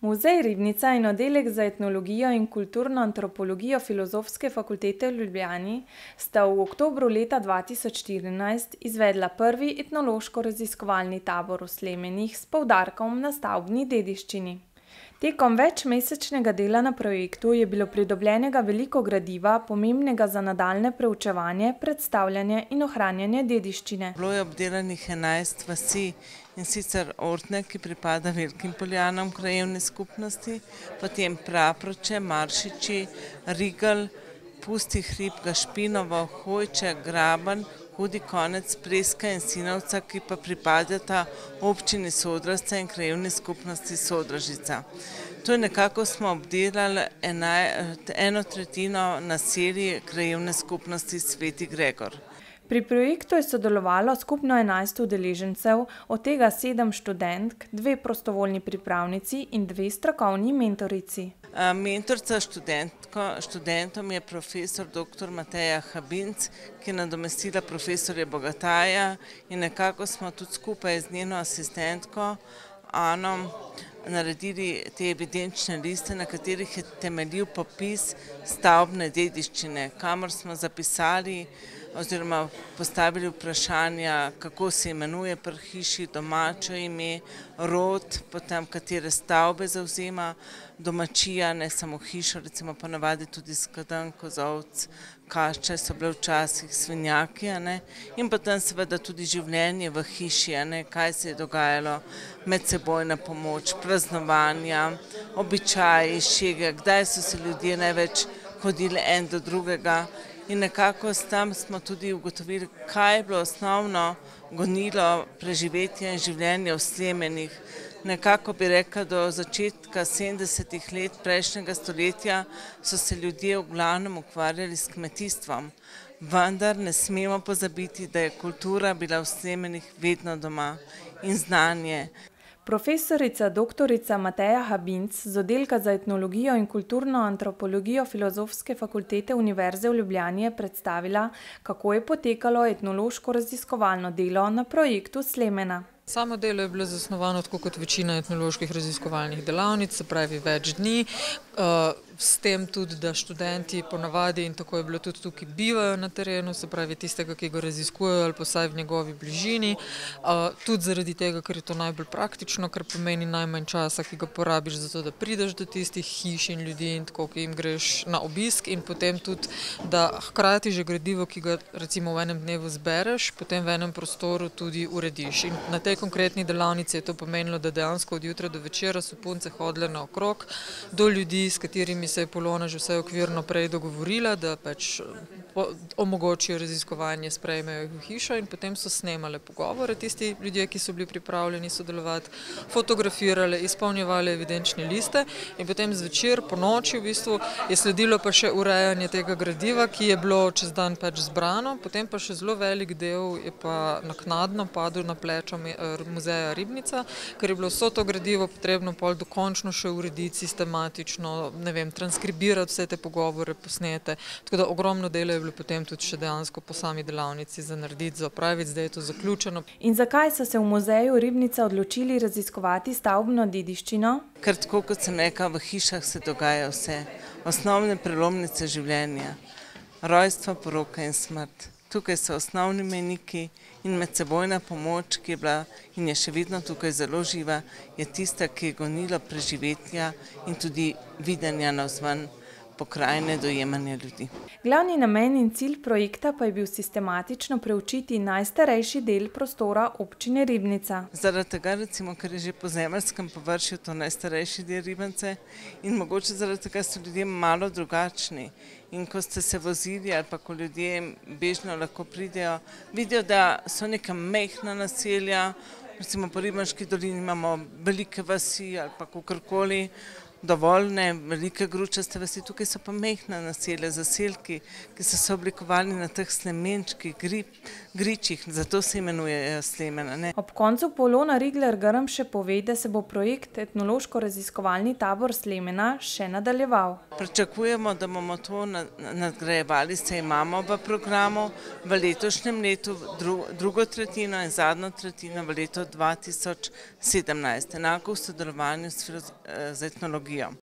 Muzej Ribnica in oddelek za etnologijo in kulturno antropologijo Filozofske fakultete v Ljubljani sta v oktobru leta 2014 izvedla prvi etnološko-raziskovalni tabor v Slemenih s poudarkom na stavbni dediščini. Tekom večmesečnega dela na projektu je bilo pridobljenega veliko gradiva, pomembnega za nadaljnje preučevanje, predstavljanje in ohranjanje dediščine. Bilo je obdelanih 11 vasi, in sicer Ortne, ki pripada Velikim Poljanom krajevni skupnosti, potem Praproče, Maršiči, Rigelj, Pusti hrib, Gašpinovo, Hojče, Graben, Hudi Konec, Preska in Sinovca, ki pa pripadata občini Sodražica in krajevni skupnosti Sodražica. To je nekako smo obdelali 1/3 naselij krajevne skupnosti Sveti Gregor. Pri projektu je sodelovalo skupno 11 udeležencev, od tega 7 študentk, 2 prostovoljni pripravnici in 2 strokovni mentorici. Mentorica študentom je profesor dr. Mateja Habinc, ki je nadomestila profesorja Bogataja, in nekako smo tudi skupaj z njeno asistentko Ano naredili te evidenčne liste, na katerih je temeljil popis stavbne dediščine, kamor smo zapisali oziroma postavili vprašanja, kako se imenuje pri hiši, domače ime, rod, potem katere stavbe zavzema domačija, ne samo hišo, recimo ponavadi tudi skedenj, kozolc, kašče so bile včasih, svinjaki, in potem seveda tudi življenje v hiši, kaj se je dogajalo, medsebojna pomoč, praznovanja, običaji, šege, kdaj so se ljudje največ hodili en do drugega. In nekako tam smo tudi ugotovili, kaj je bilo osnovno gonilo preživetja in življenja v Slemenih. Nekako bi rekla, do začetka 70. let prejšnjega stoletja so se ljudje v glavnem ukvarjali s kmetijstvom. Vendar ne smemo pozabiti, da je kultura bila v Slemenih vedno doma in znanje. Profesorica dr. Mateja Habinc z oddelka za etnologijo in kulturno antropologijo Filozofske fakultete Univerze v Ljubljani je predstavila, kako je potekalo etnološko-raziskovalno delo na projektu Slemena. Samo delo je bilo zasnovano tako kot večina etnoloških raziskovalnih delavnic, se pravi več dni, s tem tudi, da študenti ponavadi, in tako je bilo tudi tukaj, bivajo na terenu, se pravi tistega, ki ga raziskujejo ali pa vsaj v njegovi bližini, tudi zaradi tega, ker je to najbolj praktično, ker pomeni najmanj časa, ki ga porabiš za to, da prideš do tistih hiš in ljudi in tako, ki jim greš na obisk, in potem tudi, da hkrati že gradivo, ki ga recimo v enem dnevu zbereš, potem v enem prostoru tudi urediš. In na tej konkretni delavnici je to pomenilo, da dejansko od jutra do večera so punce hodile naokrog do ljudi, s katerimi se je Polona že vse okvirno prej dogovorila, da pač omogočijo raziskovanje, sprejmejo jih v hišo, in potem so snemale pogovore tisti ljudje, ki so bili pripravljeni sodelovati, fotografirale, izpolnjevali evidenčne liste, in potem zvečer, po noči v bistvu, je sledilo pa še urejanje tega gradiva, ki je bilo čez dan pač zbrano, potem pa še zelo velik del je pa naknadno padel na pleča muzeja Ribnica, ker je bilo vso to gradivo potrebno pol dokončno še urediti sistematično, ne vem, transkribirati vse te pogovore, posnete, tako da ogromno dela je bilo potem tudi še dejansko po sami delavnici za narediti, za opraviti, zdaj je to zaključeno. In zakaj so se v muzeju Ribnica odločili raziskovati stavbno dediščino? Ker tako kot sem rekla, v hišah se dogaja vse, osnovne prelomnice življenja, rojstvo, poroka in smrt. Tukaj so osnovni mejniki in medsebojna pomoč, ki je bila in je še vedno tukaj zelo živa, je tista, ki je gonila preživetja in tudi videnja navzven pokrajine, dojemanja ljudi. Glavni namen in cilj projekta pa je bil sistematično preučiti najstarejši del prostora občine Ribnica. Zaradi tega, recimo, ker je že po zemeljskem površju to najstarejši del Ribnice, in mogoče zaradi tega so ljudje malo drugačni. In ko ste se vozili ali pa ko ljudje bežno lahko pridejo, vidijo, da so neka majhna naselja, recimo po Ribenški dolini imamo velike vasi ali pa kakorkoli, dovolj, ne, velike gručaste vasi, tukaj so pa mehna naselja, zaselki, ki so se oblikovali na teh slemenčkih, gričih, zato se imenujejo Slemena, ne. Ob koncu Polona Rigler-Grm še pove, da se bo projekt Etnološko-raziskovalni tabor Slemena še nadaljeval. Pričakujemo, da bomo to nadgrajevali, se imamo v programu v letošnjem letu, drugo tretjino in zadnjo tretjino v letu 2017, enako v sodelovanju z etnologijo.